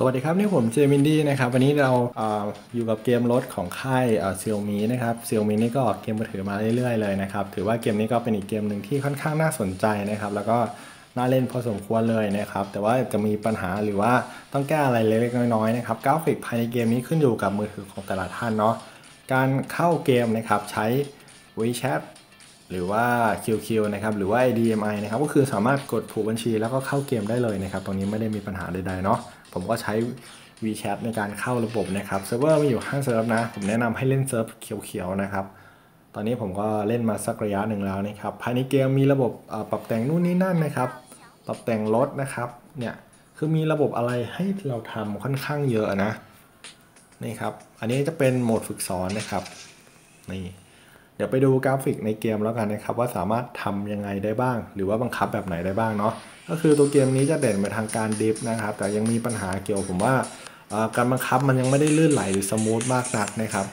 สวัสดีครับนี่ผมเจมินดี้นะครับวันนี้เราอยู่กับเกมรถของค่ายเซี่ยมี่นะครับเซี่ยมี่นี่ก็ออกเกมมือถือมาเรื่อยๆเลยนะครับถือว่าเกมนี้ก็เป็นอีกเกมหนึ่งที่ค่อนข้างน่าสนใจนะครับแล้วก็น่าเล่นพอสมควรเลยนะครับแต่ว่าจะมีปัญหาหรือว่าต้องแก้อะไรเล็กๆน้อยๆนะครับกราฟิกภายในเกมนี้ขึ้นอยู่กับมือถือของแต่ละท่านเนาะการเข้าเกมนะครับใช้ WeChat หรือว่า QQ นะครับหรือว่า IDMI นะครับก็คือสามารถกดผูกบัญชีแล้วก็เข้าเกมได้เลยนะครับตรงนี้ไม่ได้มีปัญหาใดๆเนาะผมก็ใช้ WeChat ในการเข้าระบบนะครับเซิร์ฟเวอร์มีอยู่5เซิร์ฟนะผมแนะนำให้เล่นเซิร์ฟเขียวๆนะครับตอนนี้ผมก็เล่นมาสักระยะหนึ่งแล้วนะครับภายในเกมมีระบบปรับแต่งนู่นนี่นั่นนะครับปรับแต่งรถนะครับเนี่ยคือมีระบบอะไรให้เราทำค่อนข้างเยอะนะนี่ครับอันนี้จะเป็นโหมดฝึกสอนนะครับนี่เดี๋ยวไปดูกราฟิกในเกมแล้วกันนะครับว่าสามารถทำยังไงได้บ้างหรือว่าบังคับแบบไหนได้บ้างเนาะก็คือตัวเกมนี้จะเด่นไปทางการดิฟนะครับแต่ยังมีปัญหาเกี่ยวผมว่าการบังคับมันยังไม่ได้ลื่นไหลหรือสมูทมากนักนะครับ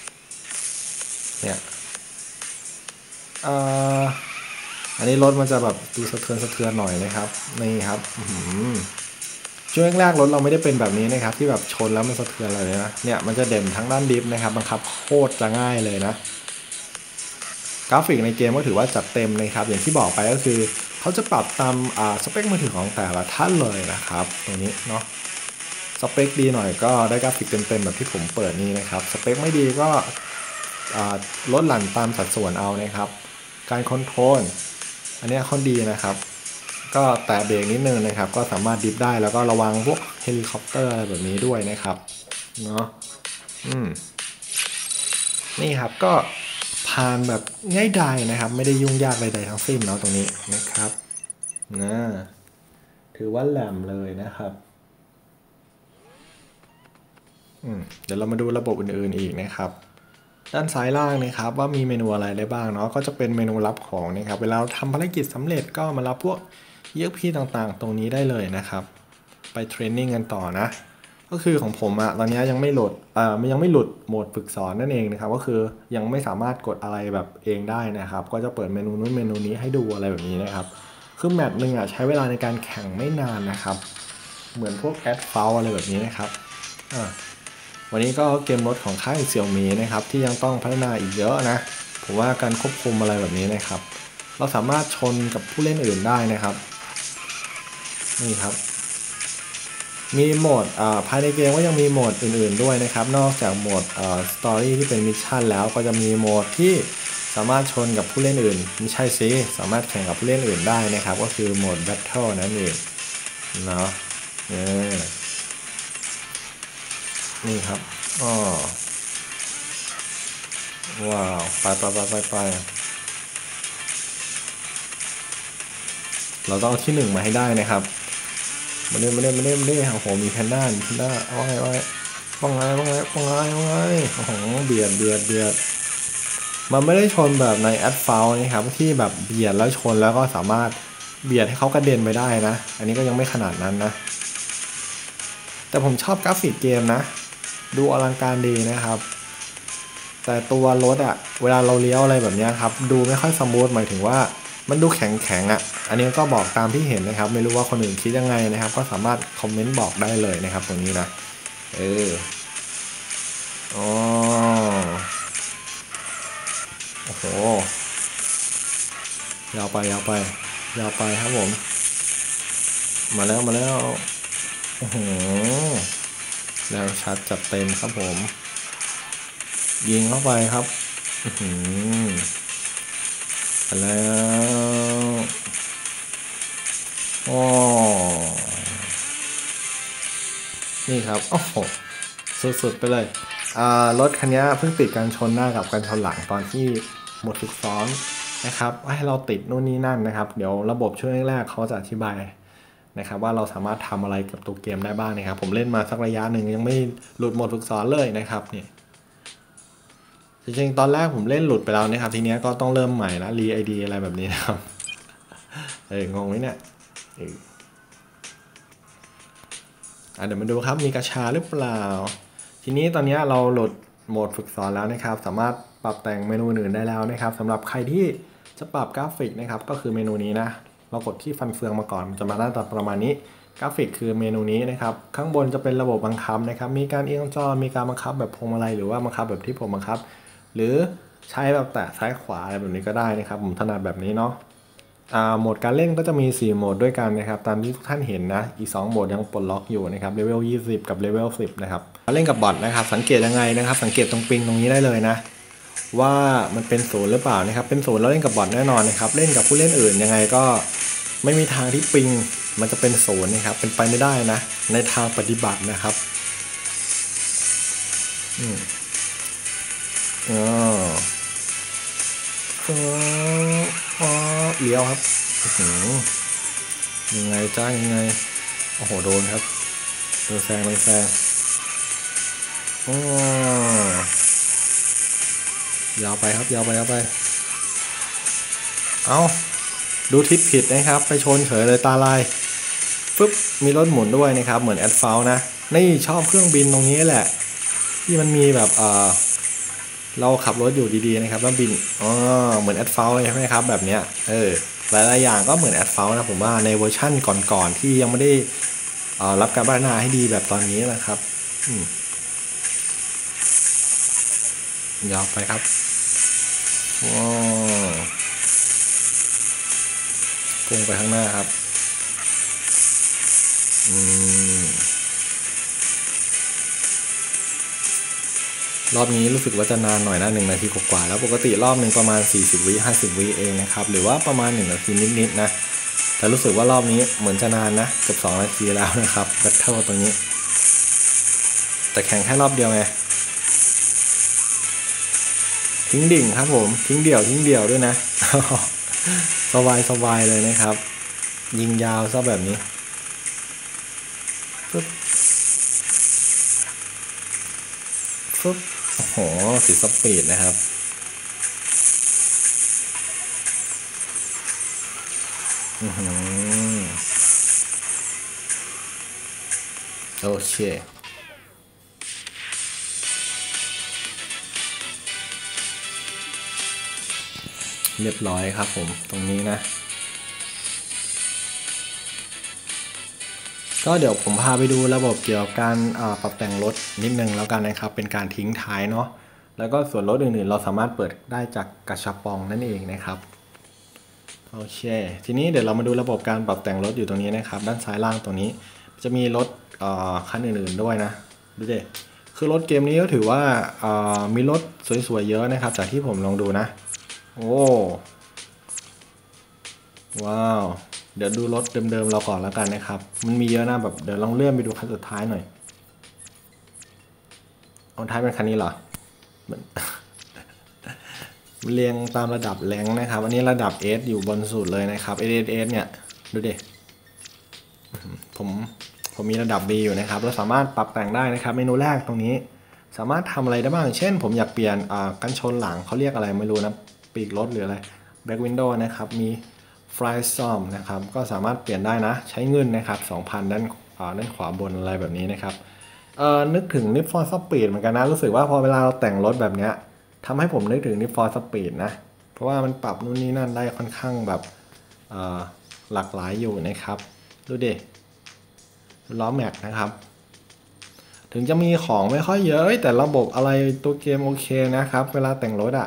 เนี่ยอันนี้รถมันจะแบบดูสะเทือนหน่อยนะครับนี่ครับช่วงแรกรถเราไม่ได้เป็นแบบนี้นะครับที่แบบชนแล้วมันสะเทือนเลยนะเนี่ยมันจะเด่นทั้งด้านดิฟนะครับบังคับโคตรจะง่ายเลยนะกราฟิกในเกมก็ถือว่าจัดเต็มนะครับอย่างที่บอกไปก็คือเขาจะปรับตามสเปคมือถือของแต่ละท่านเลยนะครับตรงนี้เนาะสเปคดีหน่อยก็ได้กราฟิกเต็มๆแบบที่ผมเปิดนี้นะครับสเปคไม่ดีก็ลดหลั่นตามสัดส่วนเอานะครับการคอนโทรลอันนี้ค่อนดีนะครับก็แตะเบรกนิดนึงนะครับก็สามารถดิฟได้แล้วก็ระวังพวกเฮลิคอปเตอร์อะไรแบบนี้ด้วยนะครับเนาะนี่ครับก็ผ่านแบบง่ายดายนะครับไม่ได้ยุ่งยากใดๆทั้งสิ้นเนาะตรงนี้นะครับนะถือว่าแหลมเลยนะครับเดี๋ยวเรามาดูระบบอื่นๆอีกนะครับด้านซ้ายล่างนะครับว่ามีเมนูอะไรได้บ้างเนาะก็จะเป็นเมนูรับของนะครับเวลาเราทำภารกิจสำเร็จก็มารับพวกEXPต่างๆตรงนี้ได้เลยนะครับไปเทรนนิ่งกันต่อนะก็คือของผมอะตอนนี้ยังไม่โหลดยังไม่หลุดโหมดฝึกสอนนั่นเองนะครับก็คือยังไม่สามารถกดอะไรแบบเองได้นะครับก็จะเปิดเมนูนู้นเมนูนี้ให้ดูอะไรแบบนี้นะครับคือแมตช์หนึ่งอะใช้เวลาในการแข่งไม่นานนะครับเหมือนพวกแอดเฟลอะไรแบบนี้นะครับวันนี้ก็เกมรถของค่ายเซี่ยมี่นะครับที่ยังต้องพัฒนาอีกเยอะนะผมว่าการควบคุมอะไรแบบนี้นะครับเราสามารถชนกับผู้เล่นอื่นได้นะครับนี่ครับมีโหมดภายในเกมก็ยังมีโหมดอื่นๆด้วยนะครับนอกจากโหมดสตอรี่ที่เป็นมิชชั่นแล้วก็จะมีโหมดที่สามารถชนกับผู้เล่นอื่นไม่ใช่สิสามารถแข่งกับผู้เล่นอื่นได้นะครับก็คือโหมด Battle นั่นเองเนาะนี่ครับว้าวไปเราต้องเอาที่1มาให้ได้นะครับมาเล่นโอ้โหมีแพนด้าเอาไงโอ้โหเบียดมันไม่ได้ชนแบบในแอดฟาวนะครับที่แบบเบียดแล้วชนแล้วก็สามารถเบียดให้เขากระเด็นไปได้นะอันนี้ก็ยังไม่ขนาดนั้นนะแต่ผมชอบกราฟิกเกมนะดูอลังการดีนะครับแต่ตัวรถอะเวลาเราเลี้ยวอะไรแบบนี้ครับดูไม่ค่อยสมูทหมายถึงว่ามันดูแข็งอะอันนี้ก็บอกตามที่เห็นนะครับไม่รู้ว่าคนอื่นคิดยังไงนะครับก็สามารถคอมเมนต์บอกได้เลยนะครับตรงนี้นะโอ้โหยาวไปครับผมมาแล้วโอ้โหแรงชัดจัดเต็มครับผมยิงเข้าไปครับไปแล้วนี่ครับโอ้โหสุดๆไปเลยรถคันนี้เพิ่งติดการชนหน้ากับการชนหลังตอนที่หมดฝึกซ้อมนะครับให้เราติดนู่นนี่นั่นนะครับเดี๋ยวระบบช่วงแรกเขาจะอธิบายนะครับว่าเราสามารถทำอะไรกับตัวเกมได้บ้างนะครับผมเล่นมาสักระยะหนึ่งยังไม่หลุดหมดฝึกซ้อมเลยนะครับนี่จริงๆตอนแรกผมเล่นหลุดไปแล้วนะครับทีนี้ก็ต้องเริ่มใหม่นะรีไอดีอะไรแบบนี้นะครับงงไหมเนี่ยเดี๋ยวมาดูครับมีกระชาหรือเปล่าทีนี้ตอนนี้เราโหลดโหมดฝึกสอนแล้วนะครับสามารถปรับแต่งเมนูอื่นได้แล้วนะครับสำหรับใครที่จะปรับกราฟิกนะครับก็คือเมนูนี้นะเรากดที่ฟันเฟืองมาก่อนมันจะมาหน้าตาประมาณนี้กราฟิกคือเมนูนี้นะครับข้างบนจะเป็นระบบบังคับนะครับมีการเอียงจอมีการบังคับแบบพวงมาลัยหรือว่าบังคับแบบที่ผมบังคับหรือใช้แบบแตะซ้ายขวาอะไรแบบนี้ก็ได้นะครับผมถนัดแบบนี้เนาะโหมดการเล่นก็จะมี4โหมดด้วยกันนะครับตามที่ทุกท่านเห็นนะอีก2โหมดยังปลดล็อกอยู่นะครับเลเวล20กับเลเวล10นะครับเล่นกับบอทนะครับสังเกตยังไงนะครับสังเกตตรงปิงตรงนี้ได้เลยนะว่ามันเป็นศูนย์หรือเปล่านะครับเป็นศูนย์แล้วเล่นกับบอทแน่นอนนะครับเล่นกับผู้เล่นอื่นยังไงก็ไม่มีทางที่ปิงมันจะเป็นศูนย์นะครับเป็นไปไม่ได้นะในทางปฏิบัตินะครับเลี้ยวครับยังไงจ้ายังไงโอ้โหโดนครับโดนแซงยาวไปครับยาวไปเอาดูทิศผิดนะครับไปชนเฉยเลยตาลายปึ๊บมีรถหมุนด้วยนะครับเหมือนแอดเฟลนะนี่ชอบเครื่องบินตรงนี้แหละที่มันมีแบบเราขับรถอยู่ดีๆนะครับแล้วบินเหมือนแอดเฟลใช่ไหมครับแบบเนี้ยหลายๆอย่างก็เหมือนแอดเฟลนะผมว่าในเวอร์ชั่นก่อนๆที่ยังไม่ได้รับการพัฒนาให้ดีแบบตอนนี้นะครับยาวไปครับพุ่งไปข้างหน้าครับรอบนี้รู้สึกว่าจะนานหน่อยนะ1 นาทีกว่าแล้วปกติรอบหนึ่งประมาณ40 วิ50 วิเองนะครับหรือว่าประมาณ1 นาทีนิดๆนะแต่รู้สึกว่ารอบนี้เหมือนจะนานนะเกือบ2 นาทีแล้วนะครับแบทเทิลตรงนี้แต่แข่งแค่รอบเดียวไงทิ้งดิ่งครับผมทิ้งเดี่ยวด้วยนะ สบายเลยนะครับยิงยาวซะแบบนี้ปึ๊บโอ้โหสีสปีดนะครับโอเคเรียบร้อยครับผมตรงนี้นะก็เดี๋ยวผมพาไปดูระบบเกี่ยวกับการปรับแต่งรถนิดนึงแล้วกันนะครับเป็นการทิ้งท้ายเนาะแล้วก็ส่วนรถอื่นๆเราสามารถเปิดได้จากกระชับปองนั่นเองนะครับโอเคทีนี้เดี๋ยวเรามาดูระบบการปรับแต่งรถอยู่ตรงนี้นะครับด้านซ้ายล่างตรงนี้จะมีรถคันอื่นๆด้วยนะดูดิคือรถเกมนี้ก็ถือว่ามีรถสวยๆเยอะนะครับจากที่ผมลองดูนะโอ้ว้าวเดี๋ยวดูรถเดิมๆเราก่อนแล้วกันนะครับมันมีเยอะนะแบบเดี๋ยวลองเลื่อนไปดูคันสุดท้ายหน่อยเอาท้ายเป็นคันนี้เหรอเรียงตามระดับแรงนะครับอันนี้ระดับ S อยู่บนสุดเลยนะครับ S เนี่ยดูดิผมมีระดับ B อยู่นะครับเราสามารถปรับแต่งได้นะครับเมนูแรกตรงนี้สามารถทำอะไรได้บ้างเช่นผมอยากเปลี่ยนกันชนหลังเขาเรียกอะไรไม่รู้นะปีกรถหรืออะไร Back Window นะครับมี Fly Storm นะครับก็สามารถเปลี่ยนได้นะใช้เงินนะครับ 2,000 ด้านขวาบนอะไรแบบนี้นะครับนึกถึง Need for Speed เหมือนกันนะรู้สึกว่าพอเวลาเราแต่งรถแบบเนี้ยทำให้ผมนึกถึง Need for Speed นะเพราะว่ามันปรับนู่นนี่นั่นได้ค่อนข้างแบบหลากหลายอยู่นะครับดูดิล้อแม็กนะครับถึงจะมีของไม่ค่อยเยอะแต่ระบบอะไรตัวเกมโอเคนะครับเวลาแต่งรถ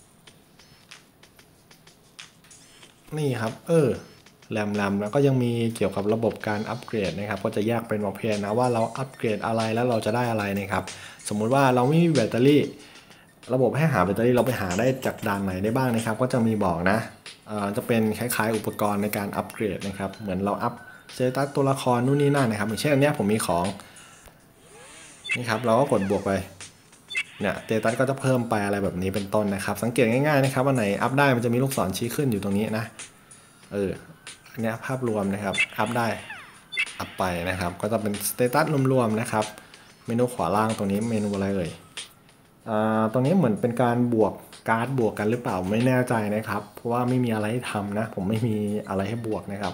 นี่ครับแรมแล้วก็ยังมีเกี่ยวกับระบบการอัปเกรดนะครับก็จะแยกเป็นประเภทนะว่าเราอัปเกรดอะไรแล้วเราจะได้อะไรนะครับสมมุติว่าเราไม่มีแบตเตอรี่ระบบให้หาแบตเตอรี่เราไปหาได้จากด่านไหนได้บ้างนะครับก็จะมีบอกนะจะเป็นคล้ายๆอุปกรณ์ในการอัปเกรดนะครับเหมือนเราอัพสเตตัสตัวละครนู่นนี่นั่นนะครับอย่างเช่นอันนี้ผมมีของนี่ครับเราก็กดบวกไปเนี่ยสเตตัสก็จะเพิ่มไปอะไรแบบนี้เป็นต้นนะครับสังเกตง่ายๆนะครับอันไหนอัพได้มันจะมีลูกศรชี้ขึ้นอยู่ตรงนี้นะอันนี้ภาพรวมนะครับอัพได้อัพไปนะครับก็จะเป็นสเตตัสรวมๆนะครับเมนูขวาล่างตรงนี้เมนูอะไรตรงนี้เหมือนเป็นการบวกการ์ดบวกกันหรือเปล่าไม่แน่ใจนะครับเพราะว่าไม่มีอะไรให้ทำนะผมไม่มีอะไรให้บวกนะครับ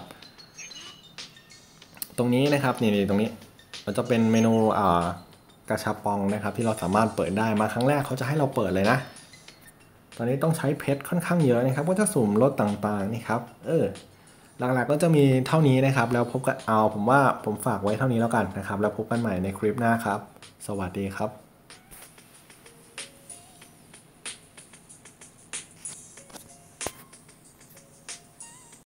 ตรงนี้นะครับนี่ตรงนี้มันจะเป็นเมนูกระชับปองนะครับที่เราสามารถเปิดได้มาครั้งแรกเขาจะให้เราเปิดเลยนะตอนนี้ต้องใช้เพชรค่อนข้างเยอะนะครับก็จะสุ่มรถต่างๆนี่ครับหลักๆก็จะมีเท่านี้นะครับแล้วพบกันผมว่าผมฝากไว้เท่านี้แล้วกันนะครับแล้วพบกันใหม่ในคลิปหน้าครับสวัสดีครับ